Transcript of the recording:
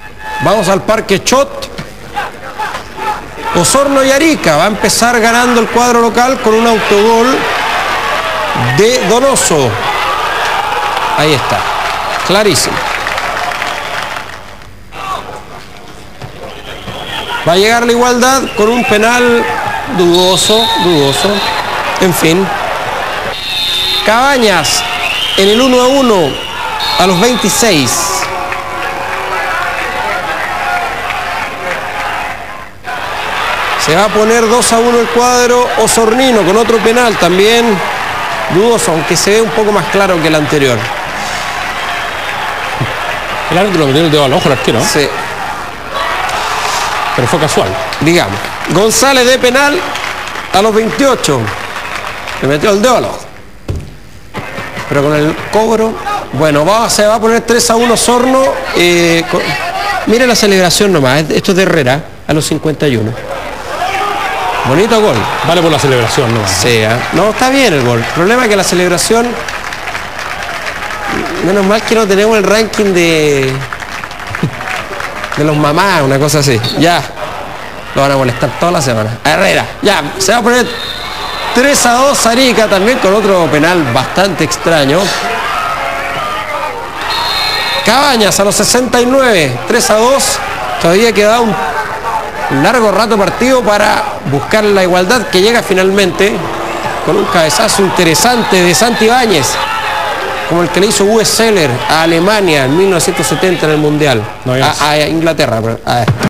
Vamos al Parque Chot. Osorno y Arica. Va a empezar ganando el cuadro local con un autogol de Donoso. Ahí está. Clarísimo. Va a llegar la igualdad con un penal dudoso. En fin. Cabañas en el 1-1 a los 26. Se va a poner 2-1 el cuadro osornino con otro penal también dudoso, aunque se ve un poco más claro que el anterior. El árbitro le metió el dedo al ojo al arquero, ¿no? Sí. Pero fue casual. Digamos. González de penal a los 28. Le metió el dedo al ojo. Pero con el cobro, bueno, se va a poner 3-1 Osorno. Mire la celebración nomás, esto es de Herrera a los 51. Bonito gol. Vale por la celebración nomás. Sí, no, está bien el gol. El problema es que la celebración, menos mal que no tenemos el ranking de los mamás, una cosa así. Ya, lo van a molestar toda la semana. Herrera, ya, se va a poner 3-2 Arica también con otro penal bastante extraño. Cabañas a los 69, 3-2. Todavía queda un largo rato partido para buscar la igualdad que llega finalmente con un cabezazo interesante de Santi Ibáñez, como el que le hizo Uwe Seller a Alemania en 1970 en el Mundial. No, a Inglaterra.